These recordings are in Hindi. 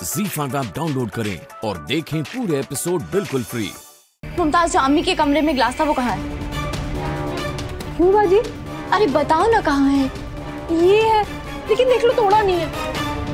ZEE5 ऐप डाउनलोड करें और देखें पूरे एपिसोड बिल्कुल फ्री। मुमताज, जो अम्मी के कमरे में ग्लास था वो कहाँ है? क्यों बाजी? अरे बताओ ना कहाँ है। ये है, लेकिन देख लो तोड़ा नहीं है।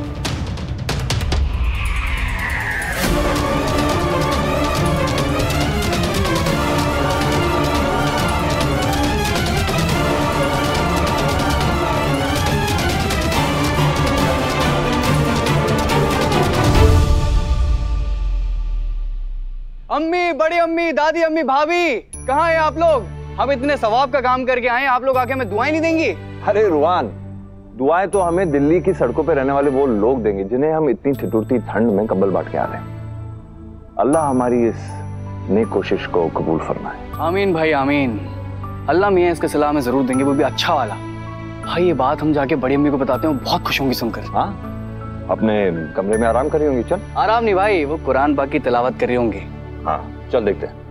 अम्मी, बड़ी अम्मी, दादी अम्मी, भाभी, कहाँ हैं आप लोग? हम इतने सवाब का काम करके आए, आप लोग आके हमें दुआएं नहीं देंगी? अरे रुआन, दुआएं तो हमें दिल्ली की सड़कों पे रहने वाले वो लोग देंगे जिन्हें हम इतनी ठिठुरती ठंड में कंबल बांट के आ रहे हैं। अल्लाह हमारी इस नेक कोशिश को कबूल फरमाए। आमीन भाई, आमीन। अल्लाह मियां इसके सलाह में जरूर देंगे, वो भी अच्छा वाला। भाई ये बात हम जाके बड़ी अम्मी को बताते हैं, बहुत खुश होंगी सुनकर। हाँ, अपने कमरे में आराम कर रही होंगी। चल। आराम नहीं भाई, वो कुरान पाक की तिलावत कर रही होंगी। हाँ चल देखते हैं।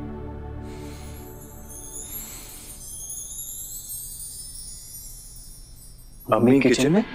अम्मी किचन में?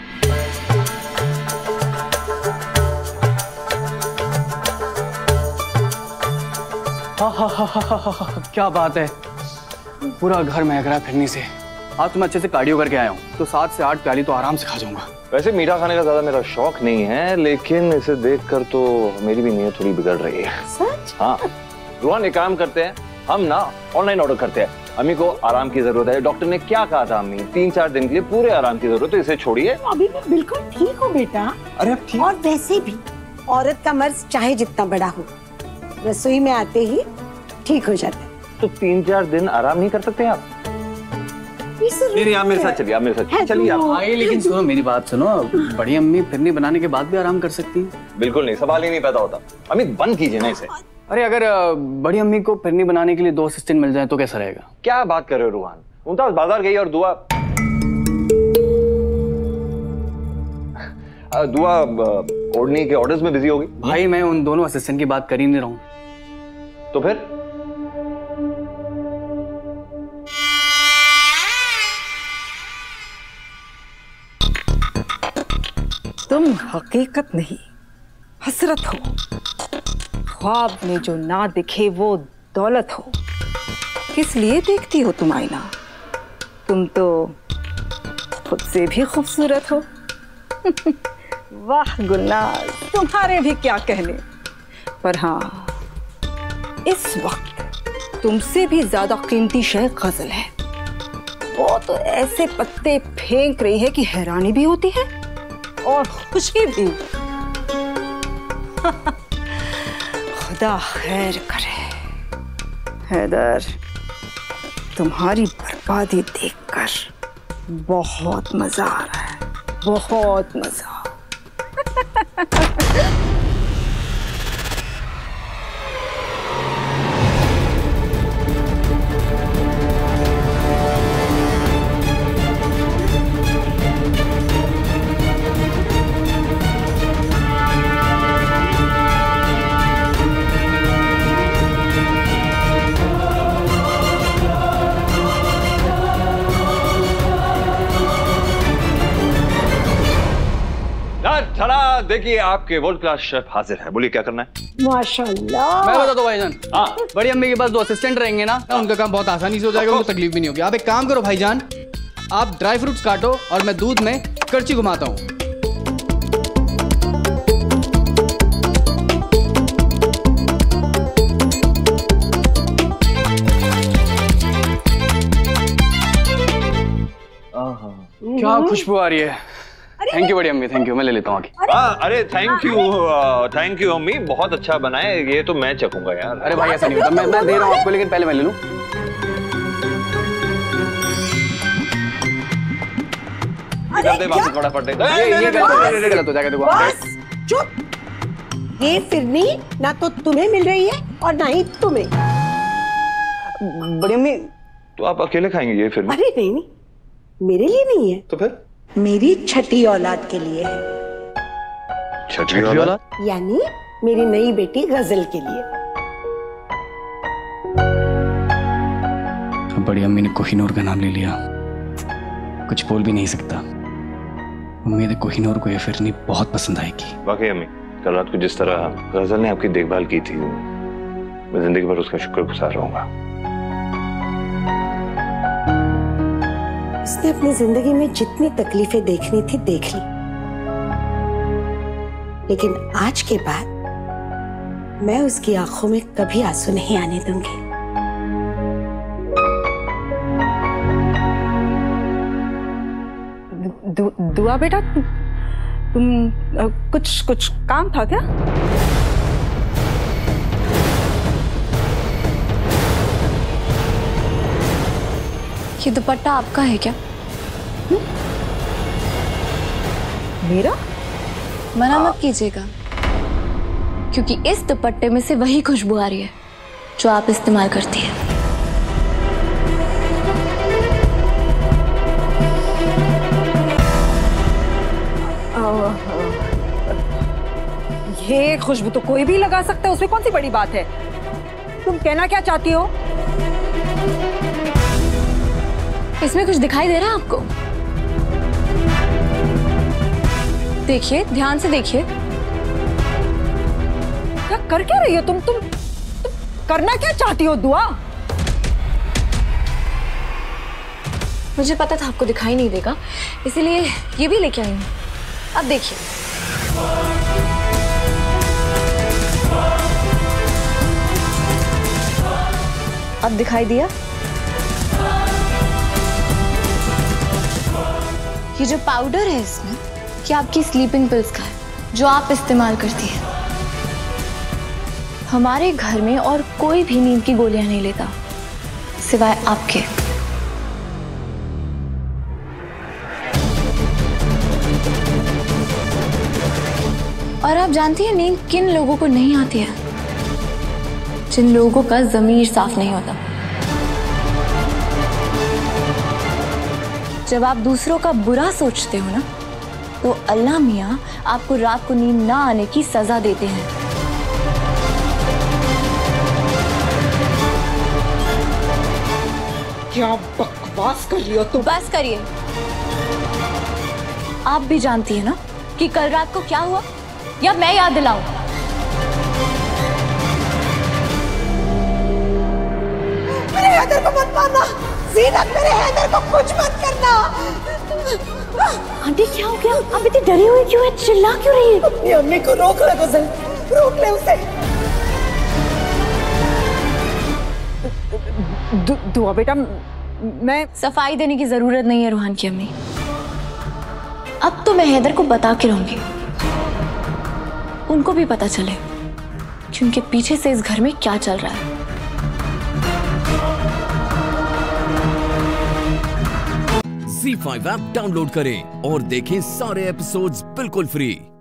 हा, क्या बात है, पूरा घर महक रहा है फिरनी से। आज तो मैं अच्छे से कार्डियो करके आया हूँ, तो 7 से 8 प्याली तो आराम से खा जाऊंगा। वैसे मीठा खाने का ज्यादा मेरा शौक नहीं है, लेकिन इसे देखकर तो मेरी भी नीयत थोड़ी बिगड़ रही है। सच? हाँ रुआन, एक काम करते हैं, हम ना ऑनलाइन ऑर्डर करते हैं। अम्मी को आराम की जरूरत है, डॉक्टर ने क्या कहा था अम्मी, 3-4 दिन के लिए पूरे आराम की जरूरत है, इसे छोड़िए। अभी भी बिल्कुल ठीक हो बेटा। अरे अब ठीक। और वैसे भी औरत का मर्ज चाहे जितना बड़ा हो, रसोई में आते ही ठीक हो जाता है। तो 3-4 दिन आराम नहीं कर सकते आप? नहीं, आप मेरे साथ चलिए, आप मेरे साथ चलिए आप। भाई लेकिन सुनो मेरी बात सुनो, बड़ी अम्मी फिरनी बनाने के बाद भी आराम कर सकती है? बिल्कुल नहीं, सवाल ही नहीं पैदा होता। अम्मी बंद कीजिए ना इसे। अरे अगर बड़ी अम्मी को फिरनी बनाने के लिए 2 असिस्टेंट मिल जाए तो कैसा रहेगा? क्या बात कर रहे हो रुहान, मुमताज बाजार गई और दुआ ओढ़नी के ऑर्डर्स में बिजी होगी। भाई मैं उन दोनों असिस्टेंट की बात कर ही नहीं रहा हूँ। तो फिर तुम हकीकत नहीं हसरत हो, ख्वाब में जो ना दिखे वो दौलत हो। किस लिए देखती हो तुम आईना? तुम तो खुद से भी खूबसूरत हो। वाह गुलनाज, तुम्हारे भी क्या कहने। पर हाँ, इस वक्त तुमसे भी ज्यादा कीमती शय गजल है। वो तो ऐसे पत्ते फेंक रही है कि हैरानी भी होती है और खुशी भी। खुदा खैर करे। हैदर, तुम्हारी बर्बादी देखकर बहुत मजा आ रहा है, बहुत मजा। चला देखिए, आपके वर्ल्ड क्लास शेफ हाजिर है। बोलिए क्या करना है? माशाल्लाह। मैं बताता हूँ भाईजान। हाँ। बड़ी अम्मी के पास 2 असिस्टेंट रहेंगे ना, उनका काम बहुत आसानी से हो जाएगा, उनको तकलीफ भी नहीं होगी। आप एक काम करो भाईजान, आप ड्राई फ्रूट्स काटो और मैं दूध में करची घुमाता हूँ। क्या खुशबू आ रही है। थैंक यू बड़ी अम्मी, थैंक यू। मैं ले लेता हूँ आगे। अरे थैंक यू अम्मी, बहुत अच्छा बना है। ये तो मैं चखूंगा यार। अरे भाई ऐसा नहीं होता, मैं दे रहा हूँ आपको, लेकिन पहले मैं ले लूँ। ये गलत हो जाएगा। देखो बस चुप। ये फिरनी ना तो तुम्हें मिल रही है और ना ही तुम्हें। बड़ी अम्मी, तो आप अकेले खाएंगे ये फिर? अरे नहीं नहीं, मेरे लिए नहीं है, तो फिर मेरी छठी औलाद के लिए है। छठी औलाद? यानी मेरी नई बेटी गजल के लिए। बड़ी अम्मी ने कोहिनूर का नाम ले लिया, कुछ बोल भी नहीं सकता। उम्मीद है कोहिनूर को ये फिरनी बहुत पसंद आएगी। वाकई अम्मी, कल रात को जिस तरह गजल ने आपकी देखभाल की थी, मैं जिंदगी भर उसका शुक्रगुजार रहूंगा। उसने अपनी जिंदगी में जितनी तकलीफें देखनी थी देख ली, लेकिन आज के बाद मैं उसकी आंखों में कभी आंसू नहीं आने दूंगी। दुआ बेटा, तुम कुछ काम था क्या? ये दुपट्टा आपका है क्या? मेरा? मना मत कीजिएगा, क्योंकि इस दुपट्टे में से वही खुशबू आ रही है जो आप इस्तेमाल करती है। ये खुशबू तो कोई भी लगा सकता है, उसमें कौन सी बड़ी बात है? तुम कहना क्या चाहती हो? इसमें कुछ दिखाई दे रहा है आपको? देखिए, ध्यान से देखिए। क्या कर क्या रही हो तुम करना क्या चाहती हो दुआ? मुझे पता था आपको दिखाई नहीं देगा, इसीलिए ये भी लेके आई हूँ। अब देखिए, अब दिखाई दिया? ये जो पाउडर है इसमें, ये आपकी स्लीपिंग पिल्स का है, जो आप इस्तेमाल करती हैं। हमारे घर में और कोई भी नींद की गोलियां नहीं लेता सिवाय आपके। और आप जानती हैं नींद किन लोगों को नहीं आती है? जिन लोगों का ज़मीर साफ नहीं होता। जब आप दूसरों का बुरा सोचते हो ना, तो अल्लाह मियाँ आपको रात को नींद ना आने की सजा देते हैं। क्या बकवास कर रही हो तुम? बस करिए। आप भी जानती है ना कि कल रात को क्या हुआ, या मैं याद दिलाऊं? मेरे हैदर को मत मारना, ज़ीनत, मेरे हैदर को कुछ मत करना। आंटी क्या हो गया? आप इतनी डरी हुई क्यों है? चिल्ला क्यों रही है? अपनी अम्मी को रोक ले गुजल, रोक ले उसे। दुआ बेटा, मैं सफाई देने की जरूरत नहीं है रूहान की अम्मी। अब तो मैं हैदर को बता के रहूंगी, उनको भी पता चले कि उनके पीछे से इस घर में क्या चल रहा है। ZEE5 ऐप डाउनलोड करें और देखें सारे एपिसोड्स बिल्कुल फ्री।